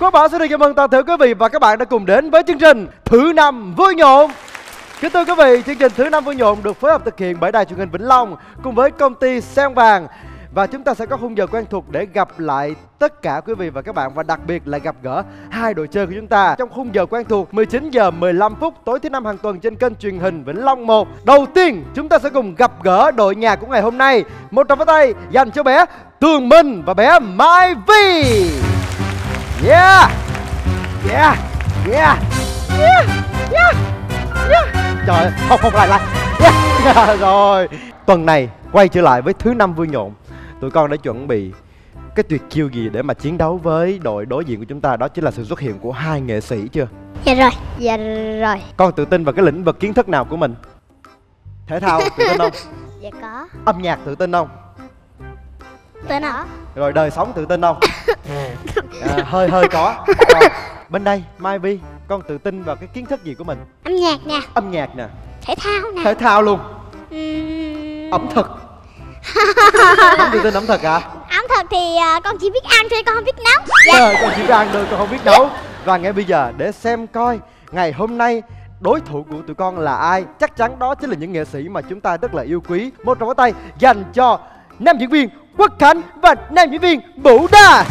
Có Bảo xin được chào mừng toàn thể quý vị và các bạn đã cùng đến với chương trình Thứ Năm Vui Nhộn. Kính thưa quý vị, chương trình Thứ Năm Vui Nhộn được phối hợp thực hiện bởi Đài Truyền hình Vĩnh Long cùng với công ty Sen Vàng. Và chúng ta sẽ có khung giờ quen thuộc để gặp lại tất cả quý vị và các bạn, và đặc biệt là gặp gỡ hai đội chơi của chúng ta trong khung giờ quen thuộc 19 giờ 15 phút tối thứ năm hàng tuần trên kênh truyền hình Vĩnh Long 1. Đầu tiên chúng ta sẽ cùng gặp gỡ đội nhà của ngày hôm nay. Một tràng pháo tay dành cho bé Tường Minh và bé Mai Vi. Yeah, yeah, yeah, yeah, yeah, yeah. Trời ơi, không lại yeah. Rồi, tuần này quay trở lại với Thứ Năm Vui Nhộn. Tụi con đã chuẩn bị cái tuyệt chiêu gì để mà chiến đấu với đội đối diện của chúng ta? Đó chính là sự xuất hiện của hai nghệ sĩ chưa? Dạ rồi. Con tự tin vào cái lĩnh vực kiến thức nào của mình? Thể thao tự tin không? Dạ có. Âm nhạc tự tin không? Tên hả? Rồi đời sống tự tin không? Hơi có. Rồi, bên đây Mai Vi, con tự tin vào cái kiến thức gì của mình? Âm nhạc nè. Âm nhạc nè. Thể thao nè. Thể thao luôn. Ẩm thực. Không tự tin ẩm thực hả? Ẩm thực thì con chỉ biết ăn thôi, con không biết nấu. Con chỉ biết ăn thôi, con không biết nấu. Và ngay bây giờ để xem coi ngày hôm nay đối thủ của tụi con là ai. Chắc chắn đó chính là những nghệ sĩ mà chúng ta rất là yêu quý. Một tràng pháo tay dành cho nam diễn viên Quốc Khánh và nam diễn viên Bửu Đà.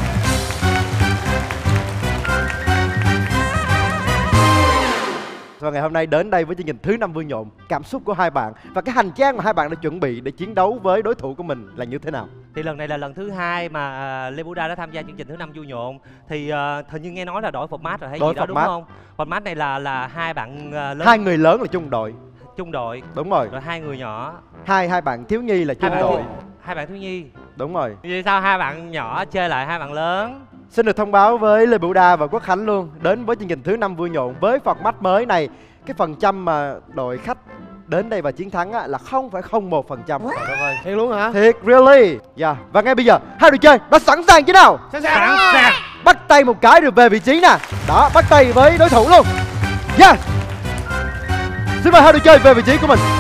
Và ngày hôm nay đến đây với chương trình Thứ Năm Vui Nhộn, cảm xúc của hai bạn và cái hành trang mà hai bạn đã chuẩn bị để chiến đấu với đối thủ của mình là như thế nào? Thì lần này là lần thứ hai mà Lê Bửu Đà đã tham gia chương trình Thứ Năm Vui Nhộn. Thì hình như nghe nói là đổi format rồi hay gì đó đúng không? Format này là hai bạn lớn. Hai người lớn là chung đội. Chung đội. Đúng rồi. Rồi hai người nhỏ. Hai bạn thiếu nhi là chung đội. Hai bạn thiếu nhi. Đúng rồi. Vì sao hai bạn nhỏ chơi lại hai bạn lớn? Xin được thông báo với Lê Bửu Đà và Quốc Khánh luôn, đến với chương trình Thứ Năm Vui Nhộn với format mới này, cái phần trăm mà đội khách đến đây và chiến thắng á, là 0,01%. Thiệt luôn hả? Thiệt, really. Dạ. Và ngay bây giờ hai đội chơi đã sẵn sàng chứ nào? Sẵn sàng. Bắt tay một cái rồi về vị trí nè. Đó, bắt tay với đối thủ luôn. Yes. Xin mời hai đội chơi về vị trí của mình.